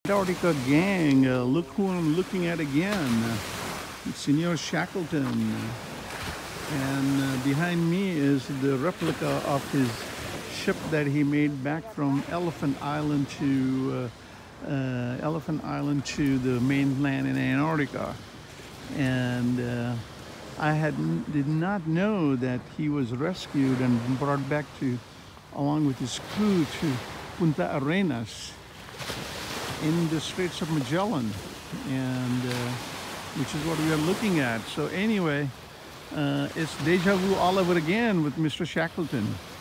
Antarctica gang, look who I'm looking at again, Senor Shackleton, and behind me is the replica of his ship that he made back from Elephant Island to the mainland in Antarctica. And I did not know that he was rescued and brought back along with his crew to Punta Arenas in the Straits of Magellan, and which is what we are looking at. So anyway, it's deja vu all over again with Mr. Shackleton.